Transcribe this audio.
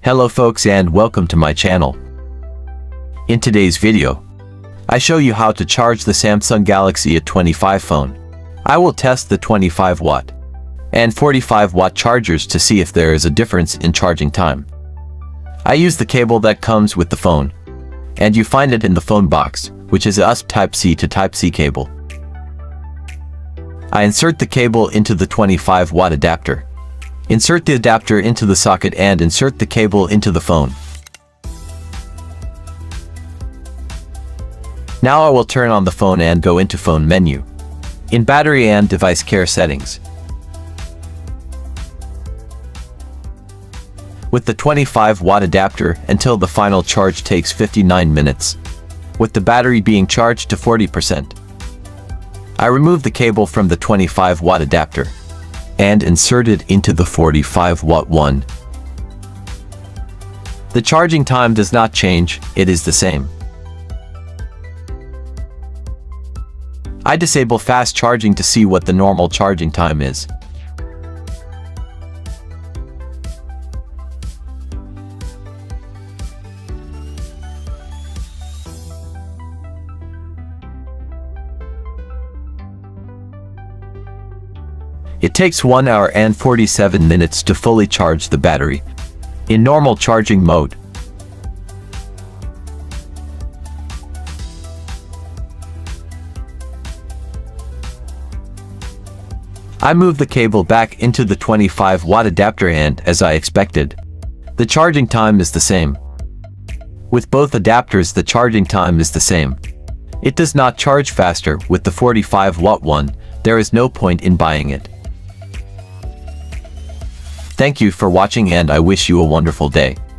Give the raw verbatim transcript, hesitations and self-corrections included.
Hello folks and welcome to my channel. In today's video, I show you how to charge the Samsung Galaxy A twenty-five phone. I will test the twenty-five watt and forty-five watt chargers to see if there is a difference in charging time. I use the cable that comes with the phone, and you find it in the phone box, which is a U S B Type C to Type C cable. I insert the cable into the twenty-five watt adapter. Insert the adapter into the socket and insert the cable into the phone. Now I will turn on the phone and go into phone menu. In battery and device care settings. With the twenty-five watt adapter until the final charge takes fifty-nine minutes. With the battery being charged to forty percent. I remove the cable from the twenty-five watt adapter and insert it into the forty-five watt one. The charging time does not change, it is the same. I disable fast charging to see what the normal charging time is. It takes one hour and forty-seven minutes to fully charge the battery in normal charging mode. I move the cable back into the twenty-five watt adapter and, as I expected, the charging time is the same. With both adapters the charging time is the same. It does not charge faster with the forty-five watt one, there is no point in buying it. Thank you for watching and I wish you a wonderful day.